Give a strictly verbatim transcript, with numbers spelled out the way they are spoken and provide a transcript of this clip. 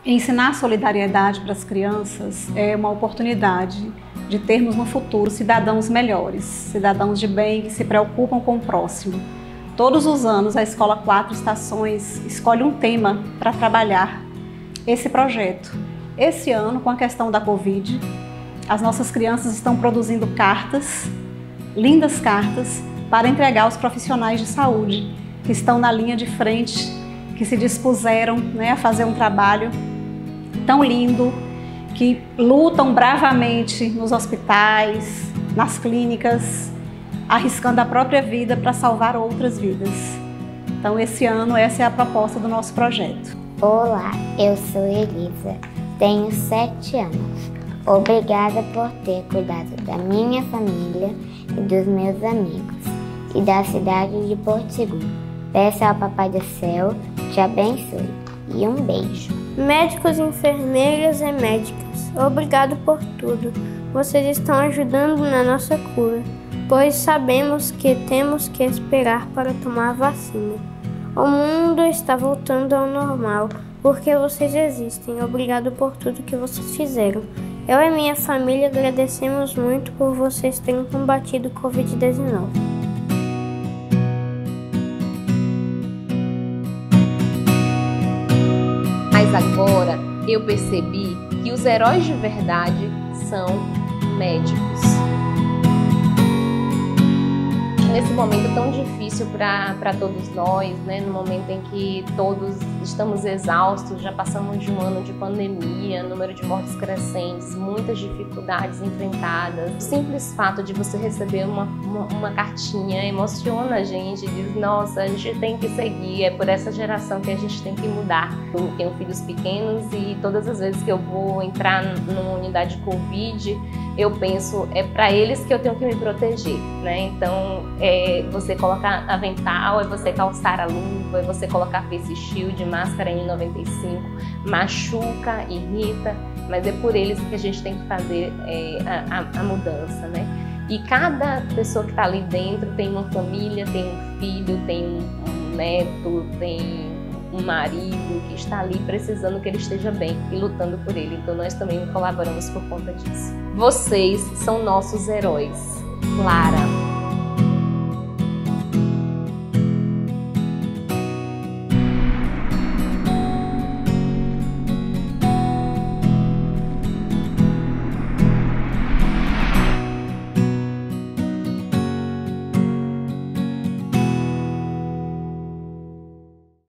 Ensinar solidariedade para as crianças é uma oportunidade de termos no futuro cidadãos melhores, cidadãos de bem que se preocupam com o próximo. Todos os anos a Escola Quatro Estações escolhe um tema para trabalhar esse projeto. Esse ano, com a questão da Covid, as nossas crianças estão produzindo cartas, lindas cartas, para entregar aos profissionais de saúde que estão na linha de frente, que se dispuseram, né, a fazer um trabalho tão lindo, que lutam bravamente nos hospitais, nas clínicas, arriscando a própria vida para salvar outras vidas. Então, esse ano, essa é a proposta do nosso projeto. Olá, eu sou Elisa, tenho sete anos. Obrigada por ter cuidado da minha família e dos meus amigos e da cidade de Porto Seguro. Peço ao Papai do Céu te abençoe e um beijo. Médicos, enfermeiras e médicas, obrigado por tudo. Vocês estão ajudando na nossa cura, pois sabemos que temos que esperar para tomar a vacina. O mundo está voltando ao normal porque vocês existem. Obrigado por tudo que vocês fizeram. Eu e minha família agradecemos muito por vocês terem combatido o covid dezenove. Mas agora eu percebi que os heróis de verdade são médicos. Nesse momento tão difícil para todos nós, né? No momento em que todos estamos exaustos, já passamos de um ano de pandemia, número de mortes crescentes, muitas dificuldades enfrentadas. O simples fato de você receber uma, uma, uma cartinha emociona a gente, diz, nossa, a gente tem que seguir, é por essa geração que a gente tem que mudar. Eu tenho filhos pequenos e todas as vezes que eu vou entrar numa unidade de Covid, eu penso, é para eles que eu tenho que me proteger, né? Então, é você colocar avental, é você calçar a luva, é você colocar face shield, máscara N noventa e cinco, machuca, irrita, mas é por eles que a gente tem que fazer é, a, a, a mudança, né? E cada pessoa que está ali dentro tem uma família, tem um filho, tem um, um neto, tem um marido que está ali precisando que ele esteja bem e lutando por ele. Então nós também colaboramos por conta disso. Vocês são nossos heróis. Clara.